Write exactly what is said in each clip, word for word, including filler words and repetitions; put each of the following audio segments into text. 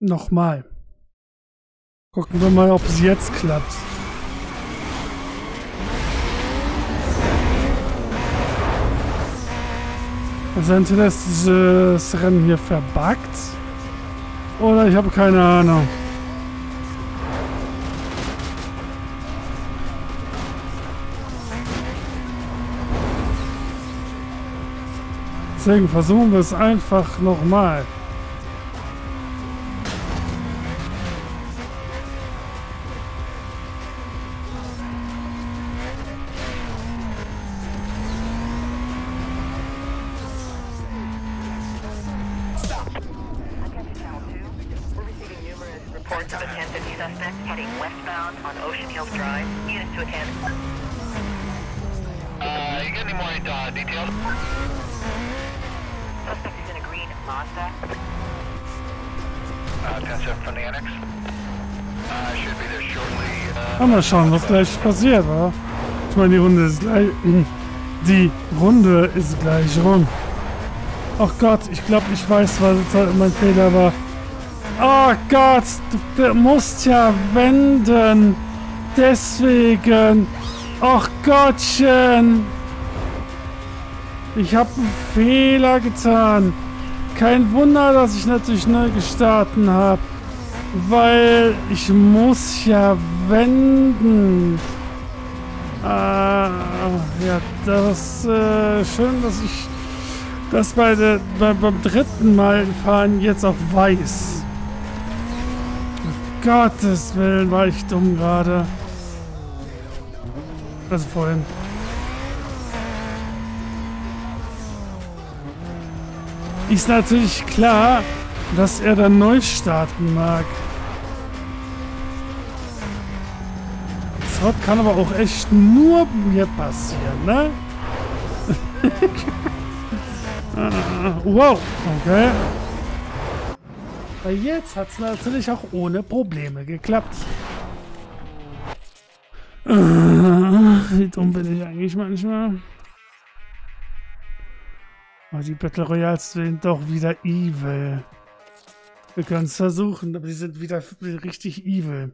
Nochmal. Gucken wir mal, ob es jetzt klappt. Also entweder ist dieses Rennen hier verbuggt oder ich habe keine Ahnung. Deswegen versuchen wir es einfach nochmal. Reports of attempted suspect heading westbound on Ocean Hills Drive. Units to attend. Uh, you get any more uh, details? Suspect is in a green Mazda. Uh, ten seven from the annex. Uh, should be there shortly. Uh, Ja, mal schauen, was gleich passiert, wa? Ich meine, die Runde ist gleich. Die Runde ist gleich rum. Ach Gott, ich glaube, ich weiß, was mein Fehler war. Oh Gott, du musst ja wenden. Deswegen. Ach Gottchen. Ich habe einen Fehler getan. Kein Wunder, dass ich natürlich neu gestartet habe. Weil ich muss ja wenden. Ah, ja, das äh, schön, dass ich das bei der, bei, beim dritten Mal fahren jetzt auch weiß. Um Gottes Willen, war ich dumm gerade. Also vorhin. Ist natürlich klar, dass er dann neu starten mag. Das kann aber auch echt nur mir passieren, ne? Wow, okay. Aber jetzt hat es natürlich auch ohne Probleme geklappt. Wie dumm bin ich eigentlich manchmal. Aber die Battle Royals sind doch wieder evil. Wir können es versuchen, aber sie sind wieder richtig evil.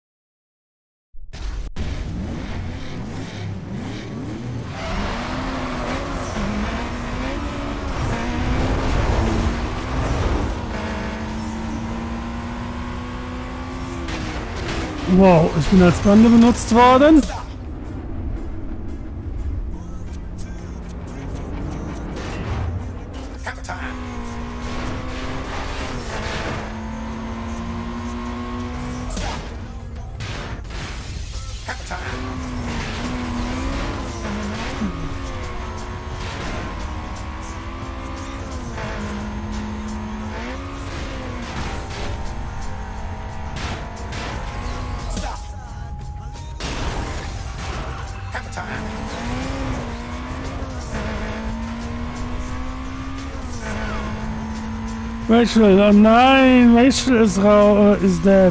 Wow, ich bin als Bande benutzt worden. Rachel, oh nein, Rachel ist rau, uh, is dead.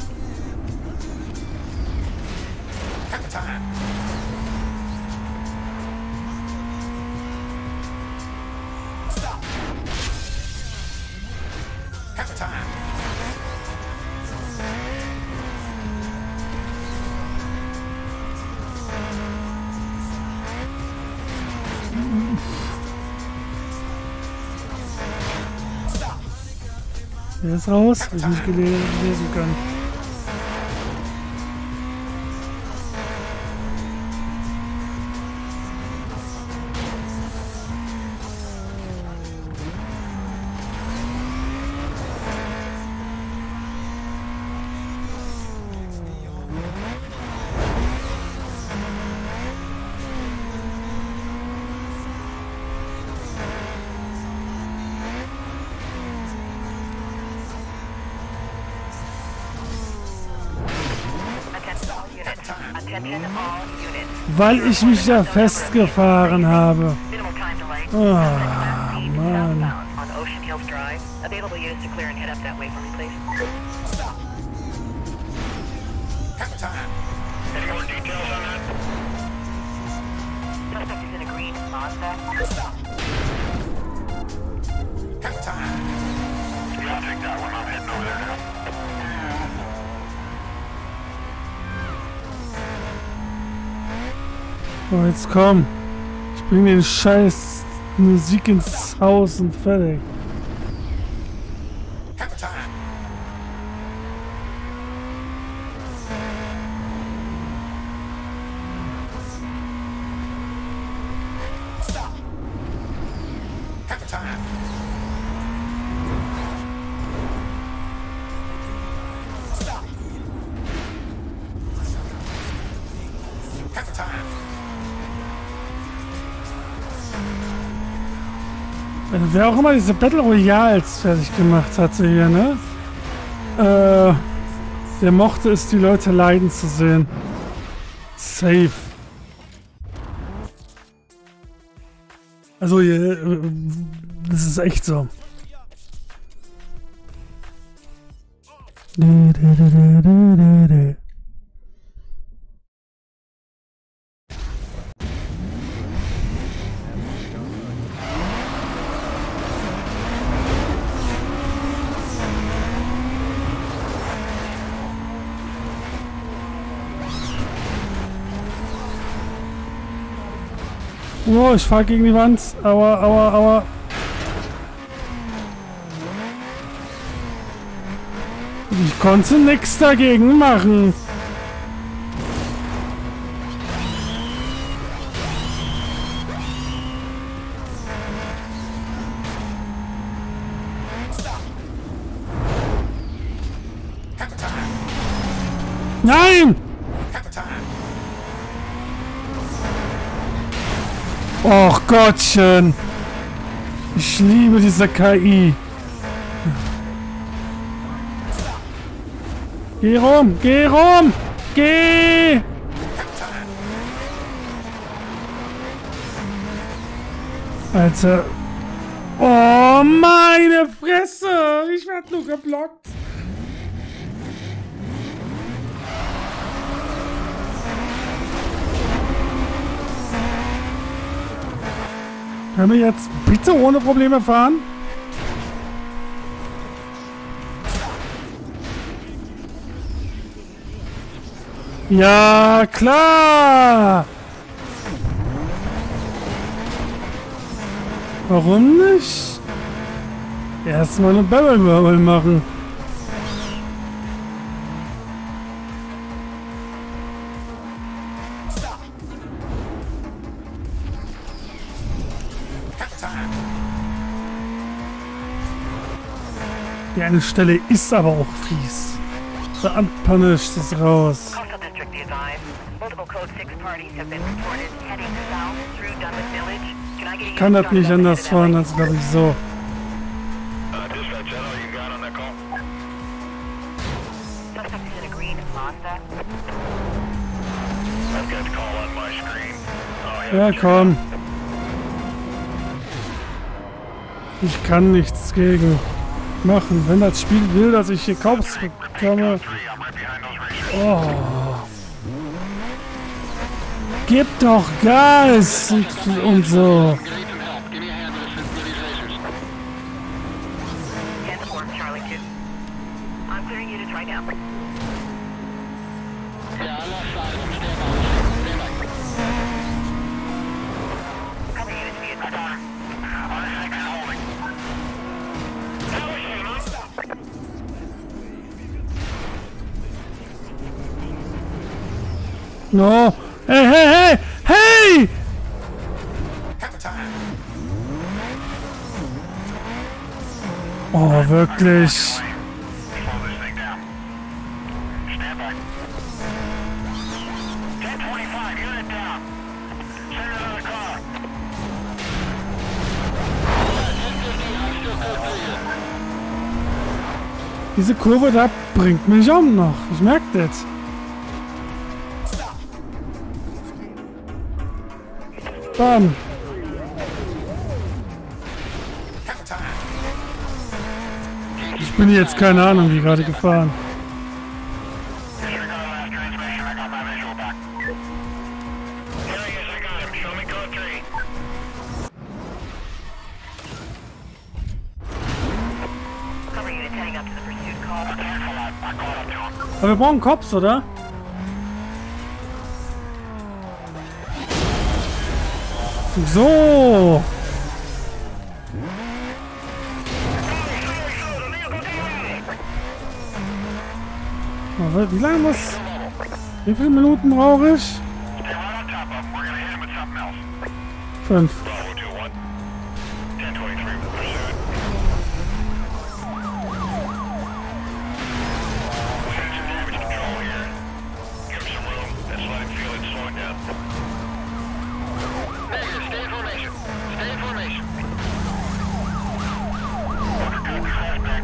Der ist raus, weil ich nicht gelesen kann. Weil ich mich da festgefahren habe. Oh, Mann. Oh, jetzt komm. Ich bring den Scheiß Musik ins Haus und fertig. Wer auch immer diese Battle Royals fertig gemacht hatte hier, ne? Äh, der mochte es, die Leute leiden zu sehen. Safe. Also, äh, das ist echt so. Oh, ich fahr gegen die Wand. Aua, aua, aua. Ich konnte nichts dagegen machen. Nein! Och Gottchen! Ich liebe diese K I. Geh rum! Geh rum! Geh! Alter. Oh, meine Fresse! Ich werd nur geblockt. Können wir jetzt bitte ohne Probleme fahren? Ja, klar! Warum nicht? Erstmal eine Barrel Roll machen. Die eine Stelle ist aber auch fies. The Unpunished ist raus. Coastal District be advised. Multiple Code six parties have been reported heading south through Dunwood Village. Can I get you Kann das nicht started anders up fahren, and als glaube ich so. Uh, dispatch, I know you got on that call. Suspect is in a green Mazda. I've got the call on my screen. Oh, yeah. Ja, komm. Ich kann nichts gegen machen. Wenn das Spiel will, dass ich hier Cops bekomme. Oh. Gib doch Gas und, und so. ten four, Charlie two. I'm clearing units right now. Cover units via Star. No. Hey, hey, hey! Hey! Oh, wirklich. Slow this thing down. Stand by. ten twenty-five, unit down. Send another car. Diese Kurve da bringt mich um noch. Ich merke das. Bam. Ich bin jetzt keine Ahnung, wie gerade gefahren. Disregard last transmission, I got my visual back. Yeah, yes, I got him. Show me code three. Cover units heading up to the pursuit car. Aber wir brauchen Cops, oder? So. Aber wie lange muss... Wie viele Minuten brauche ich? Stay right on top of him. We're gonna hit him with something else. Fünf. Bravo two one. ten twenty-three with pursuit. We're some damage control here. Give him some room. Let's let him feel it slowing down. Negative. Stay in formation. Stay in formation. Order good. Fast back.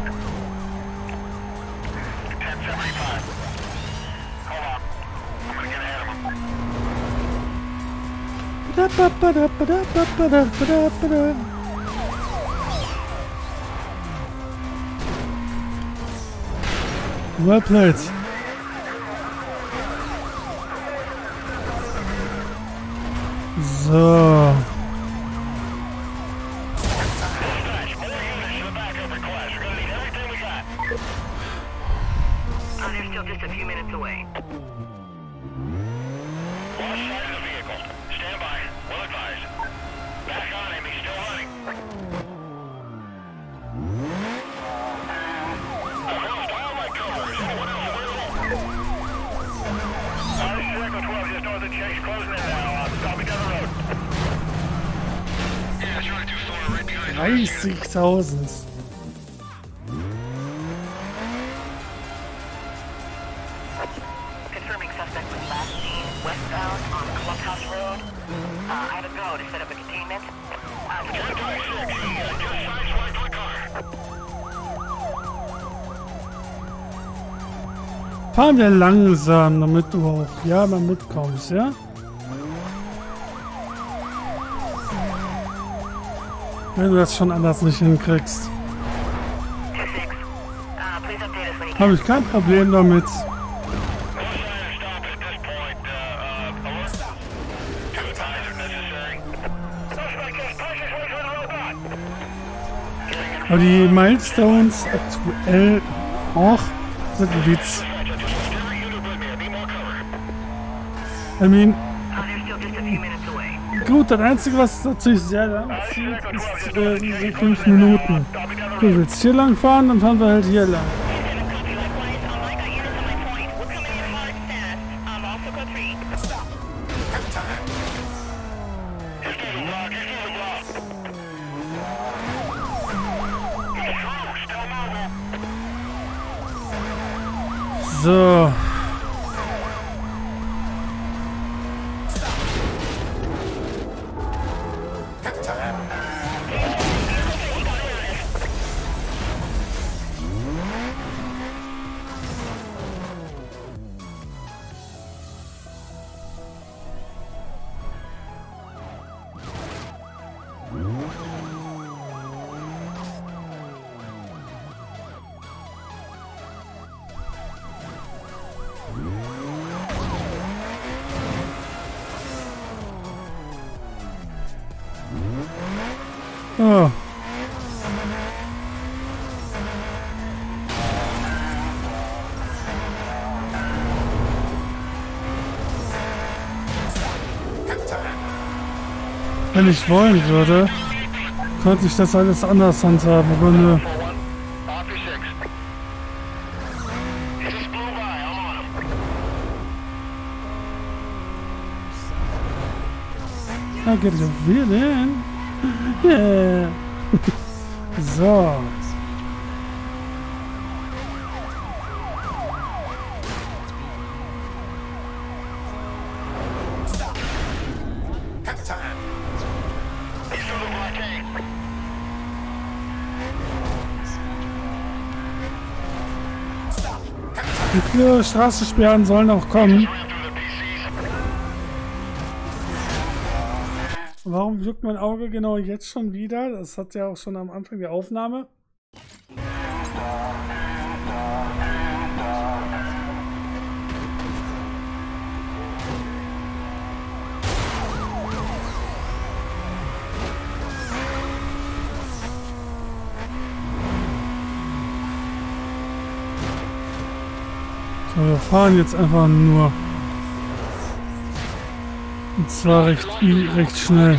ten seventy-five. Hold on. I'm gonna get ahead of him. Well played. So. Dispatch. More units to the backup request. We're gonna need everything we got. Uh, they're still just a few minutes away. Lost sight of the vehicle. Stand by. Well advised. Back on him. He's still running. I've lost all my cover. Is anyone else available? Uh, this is Echo twelve, just north of Chase. Closing in now. I'll, I'll be down the road. Yeah, it's running too far. Right behind dreißigtausend. Confirming suspect was last seen westbound on Clubhouse Road. Uh, I have a go to set up a containment. Uh, ten twenty-six. He uh, just sideswiped my car. Fahren wir langsam, damit du auch ja mal mitkommst, ja? Wenn du das schon anders nicht hinkriegst. two six. Uh, please update us when you can. Habe ich kein Problem damit. No sign of stopping at this point. Uh, uh, alert. To advise if necessary. Suspect just pushed his way through the roadblock. Aber die Milestones aktuell auch sind ein Witz. I mean, Uh, they're still just a few minutes away. gut, das Einzige, was natürlich sehr lang zieht, ist äh, diese fünf Minuten. Du willst hier lang fahren, dann fahren wir halt hier lang. So. Oh. Wenn ich wollen würde, könnte ich das alles anders handhaben, aber nö. I get a villain. Yeah. So. Wie viele Straßensperren sollen auch kommen? Warum wirkt mein Auge genau jetzt schon wieder? Das hat ja auch schon am Anfang der Aufnahme. So, wir fahren jetzt einfach nur. Und zwar recht, recht schnell.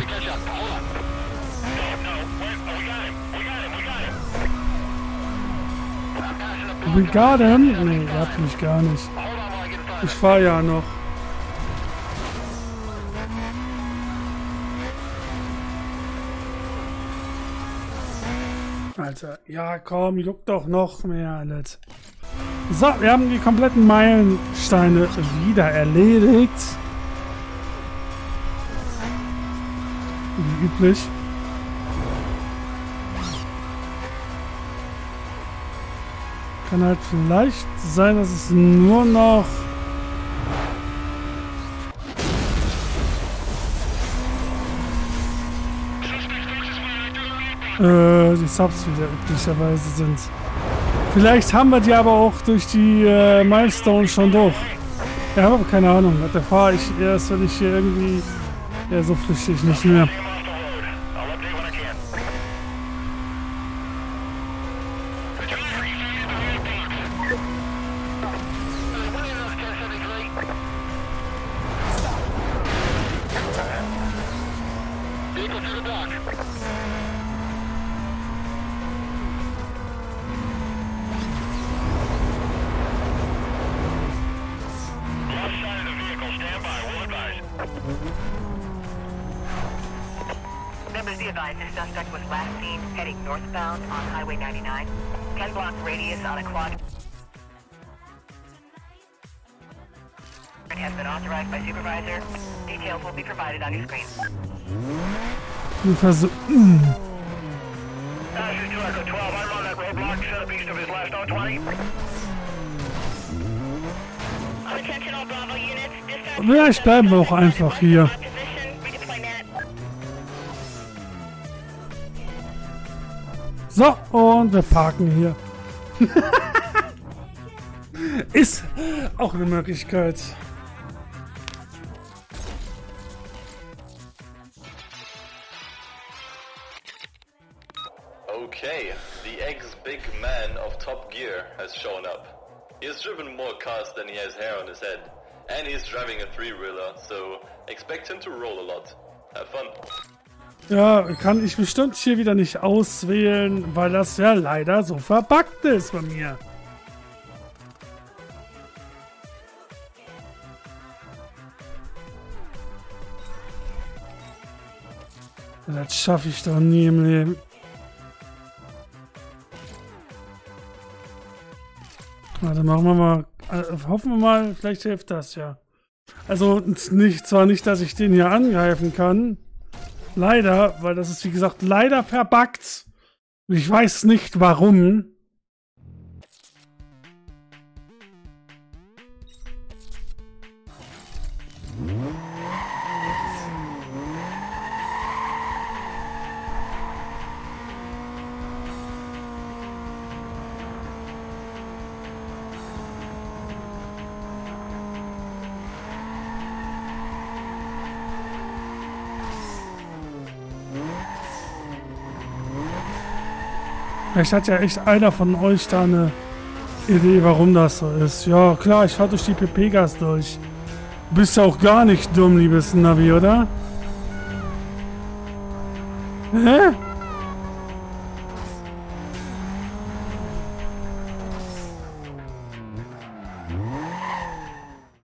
We got him? Nee, ihr habt mich gar nicht. Ich fahr ja noch. Alter, ja komm, juckt doch noch mehr alles. So, wir haben die kompletten Meilensteine wieder erledigt. Wie üblich. Kann halt vielleicht sein, dass es nur noch äh, die Subs wieder üblicherweise sind. Vielleicht haben wir die aber auch durch die äh, Milestone schon durch. Ja, habe aber keine Ahnung. Da fahre ich erst, wenn ich hier irgendwie ja, so flüchtig nicht mehr. Members, be advised, this suspect was last seen heading northbound on Highway ninety-nine. ten block radius on a quad. It has been authorized by supervisor. Details will be provided on your screen. Also, mm. Passenger two Echo twelve, I'm on that roadblock, set up east of his last O twenty. Attention all Bravo units. Vielleicht bleiben wir auch einfach hier. So, und wir parken hier. Ist auch eine Möglichkeit. Okay, the ex-big man of Top Gear has shown up. He has driven more cars than he has hair on his head. And he's driving a three-wheeler, so expect him to roll a lot. Have fun. Ja, kann ich bestimmt hier wieder nicht auswählen, weil das ja leider so verbuggt ist bei mir. Das schaffe ich doch nie im Leben. Warte, machen wir mal. Hoffen wir mal, vielleicht hilft das ja. Also nicht, zwar nicht, dass ich den hier angreifen kann. Leider, weil das ist wie gesagt leider verbuggt. Ich weiß nicht warum. Vielleicht hat ja echt einer von euch da eine Idee, warum das so ist. Ja, klar, ich fahr durch die P P-Gas durch. Du bist ja auch gar nicht dumm, liebes Navi, oder? Hä?